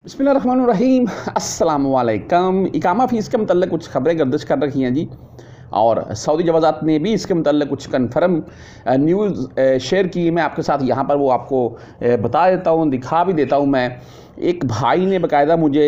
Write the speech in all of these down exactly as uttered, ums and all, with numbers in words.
बिस्मिल्लाहिर्रहमानिर्रहीम अस्सलाम वालेकुम। इकामा फ़ीस के मतलब कुछ खबरें गर्दिश कर रखी हैं जी, और सऊदी जवाज़ात ने भी इसके मतलब कुछ कन्फर्म न्यूज़ शेयर की। मैं आपके साथ यहाँ पर वो आपको बता देता हूँ, दिखा भी देता हूँ। मैं एक भाई ने बाकायदा मुझे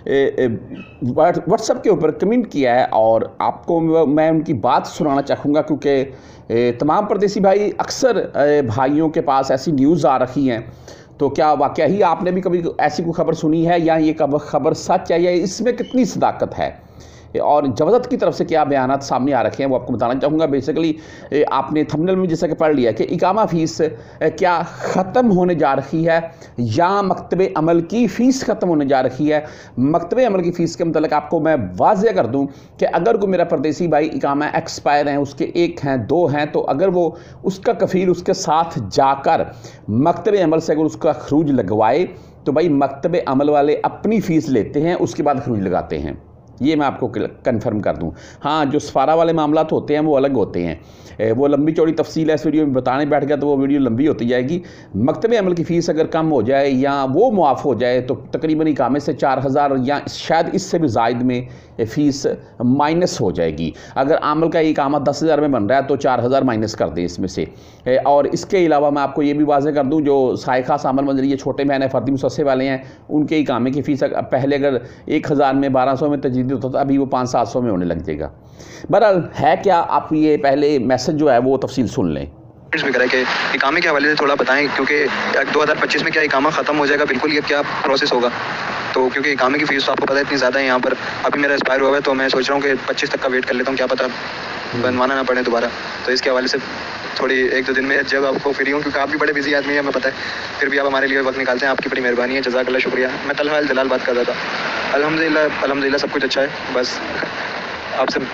व्हाट्सएप के ऊपर कमेंट किया है और आपको मैं उनकी बात सुनाना चाहूँगा, क्योंकि तमाम परदेसी भाई अक्सर भाइयों के पास ऐसी न्यूज़ आ रखी हैं। तो क्या वाकया ही आपने भी कभी ऐसी कोई खबर सुनी है, या ये खबर सच है, या इसमें कितनी सदाकत है, और जवाज़त की तरफ से क्या बयानात सामने आ रखे हैं, वो आपको बताना चाहूँगा। बेसिकली आपने थंबनेल में जैसा कि पढ़ लिया कि इकामा फ़ीस क्या ख़त्म होने जा रही है, या मकतबे अमल की फ़ीस ख़त्म होने जा रही है। मकतबे अमल की फ़ीस के मतलब आपको मैं वाज़ेह कर दूँ कि अगर कोई मेरा परदेसी भाई इकामा एक्सपायर हैं, उसके एक हैं दो हैं, तो अगर वो उसका कफ़ील उसके साथ जाकर मकतबे अमल से अगर उसका खरूज लगवाए, तो भाई मकतबे अमल वाले अपनी फ़ीस लेते हैं, उसके बाद खरूज लगाते हैं। ये मैं आपको कंफर्म कर दूं। हाँ, जो सफ़ारा वाले मामलात होते हैं वो अलग होते हैं, वो लंबी चौड़ी तफसील है, इस वीडियो में बताने बैठ गया तो वो वीडियो लंबी होती जाएगी। मकतबे अमल की फ़ीस अगर कम हो जाए या वो मुआफ़ हो जाए, तो तकरीबन इकामे से चार हज़ार या शायद इससे भी ज़ायद में फ़ीस माइनस हो जाएगी। अगर आमल का इकामा दस हज़ार में बन रहा है तो चार हज़ार माइनस कर दें इसमें से। और इसके अलावा मैं आपको ये भी वाज़ेह कर दूँ, जो सायखा सामल मंजरी ये छोटे बहन फर्दी मुसस्से वाले हैं, उनके इकामे की फ़ीस पहले अगर एक हज़ार में बारह सौ में तजदीद होता था, अभी वो पाँच सात सौ में होने लग जाएगा। बहरहाल है क्या, आप ये पहले मैसेज जो है वो तफसील सुन लें। भी करें कि इकामे के हवाले से थोड़ा बताएं, क्योंकि दो हज़ार पच्चीस में क्या इकामा ख़त्म हो जाएगा बिल्कुल, ये क्या प्रोसेस होगा? तो क्योंकि इकामे की फ़ीस तो आपको पता है इतनी ज़्यादा है यहाँ पर, अभी मेरा एक्सपायर हुआ है, तो मैं सोच रहा हूँ कि पच्चीस तक का वेट कर लेता हूँ, क्या पता बनवाना ना पड़े दोबारा। तो इसके हवाले से थोड़ी एक दो दिन में जब आपको फ्री हूँ, क्योंकि आप भी बड़े बिजी आदमी हैं, हमें पता है, फिर भी आप हमारे लिए वक्त निकालते हैं, आपकी बड़ी मेहरबानी है, जज़ाकल्लाह शुक्रिया। मैं तलहा अल जलाल बात कर रहा था। अल्हम्दुलिल्लाह अल्हम्दुलिल्लाह सब कुछ अच्छा है, बस आपसे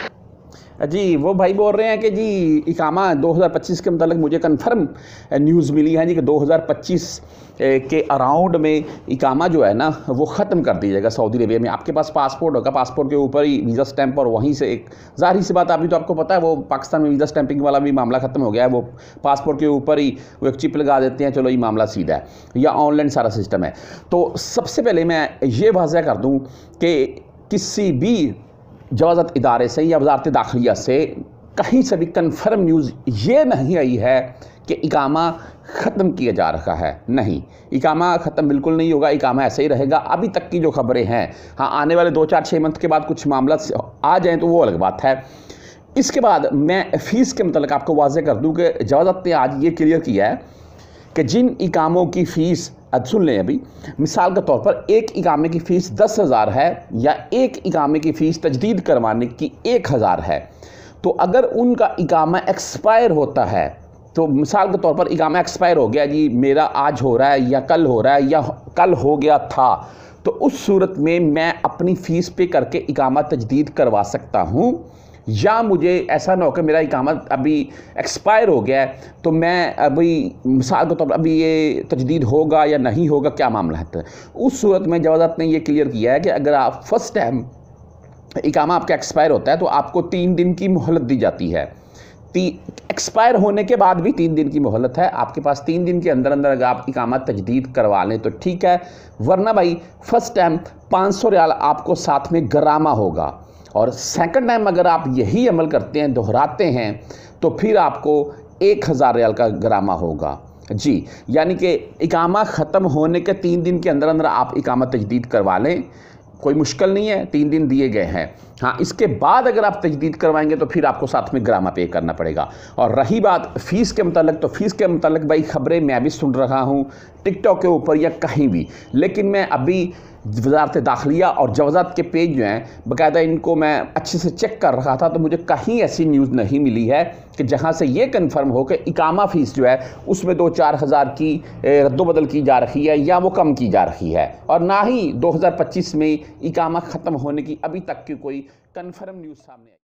जी वो भाई बोल रहे हैं कि जी इकामा दो हज़ार पच्चीस के मतलब मुझे कंफर्म न्यूज़ मिली है जी कि दो हज़ार पच्चीस के अराउंड में इकामा जो है ना वो ख़त्म कर दिया जाएगा सऊदी अरेबिया में। आपके पास पासपोर्ट होगा, पासपोर्ट के ऊपर ही वीज़ा स्टैंप, और वहीं से एक ज़ाहिर सी बात अभी तो आपको पता है वो पाकिस्तान में वीज़ा स्टैंपिंग वाला भी मामला ख़त्म हो गया है। वो पासपोर्ट के ऊपर ही वो एक चिप लगा देते हैं, चलो ये मामला सीधा है, या ऑनलाइन सारा सिस्टम है। तो सबसे पहले मैं ये वाज़ेह कर दूँ कि किसी भी जवाज़त इदारे से या वज़ारत दाखिलिया से कहीं से भी कन्फर्म न्यूज़ ये नहीं आई है कि इकामा ख़त्म किया जा रहा है। नहीं, इकामा ख़त्म बिल्कुल नहीं होगा, इकामा ऐसे ही रहेगा। अभी तक की जो खबरें हैं, हाँ आने वाले दो चार छः मंथ के बाद कुछ मामला आ जाएँ तो वो अलग बात है। इसके बाद मैं फ़ीस के मतलब आपको वाज़ेह कर दूँ कि जवाज़त ने आज ये क्लियर किया है कि जिन इकामों की फ़ीस, अब सुन लें, अभी मिसाल के तौर पर एक इकामे की फ़ीस दस हज़ार है, या एक इकामे की फ़ीस तजदीद करवाने की एक हज़ार है, तो अगर उनका इकामा एक्सपायर होता है, तो मिसाल के तौर पर इकामा एक्सपायर हो गया जी, मेरा आज हो रहा है या कल हो रहा है या कल हो गया था, तो उस सूरत में मैं अपनी फ़ीस पे करके इकामा तजदीद करवा सकता हूँ। या मुझे ऐसा ना हो कि मेरा इकामा अभी एक्सपायर हो गया है, तो मैं अभी मिसाल के तौर पर अभी ये तजदीद होगा या नहीं होगा, क्या मामला है। तो उस सूरत में जवाज़त ने ये क्लियर किया है कि अगर आप फर्स्ट टाइम इकामा आपका एक्सपायर होता है तो आपको तीन दिन की मोहलत दी जाती है। ती एक्सपायर होने के बाद भी तीन दिन की मोहलत है आपके पास। तीन दिन के अंदर अंदर अगर आप इकामा तजदीद करवा लें तो ठीक है, वरना भाई फर्स्ट टाइम पाँच सौ रियाल आपको साथ में गरामा होगा, और सेकंड टाइम अगर आप यही अमल करते हैं, दोहराते हैं, तो फिर आपको एक हज़ार रियाल का गरामा होगा जी। यानी कि इकामा ख़त्म होने के तीन दिन के अंदर अंदर आप इकामा तजदीद करवा लें, कोई मुश्किल नहीं है, तीन दिन दिए गए हैं। हाँ, इसके बाद अगर आप तजदीद करवाएंगे तो फिर आपको साथ में ग्रामा पे करना पड़ेगा। और रही बात फ़ीस के मतलब, तो फ़ीस के मतलब भाई खबरें मैं भी सुन रहा हूँ टिकटॉक के ऊपर या कहीं भी, लेकिन मैं अभी वज़ारत दाखिलिया और जवाज़त के पेज जो हैं बाकायदा इनको मैं अच्छे से चेक कर रहा था, तो मुझे कहीं ऐसी न्यूज़ नहीं मिली है कि जहां से ये कंफर्म हो कि इकामा फ़ीस जो है उसमें दो चार हज़ार की रद्दोबदल की जा रही है या वो कम की जा रही है, और ना ही दो हज़ार पच्चीस में इकामा ख़त्म होने की अभी तक की कोई कंफर्म न्यूज़ सामने आई।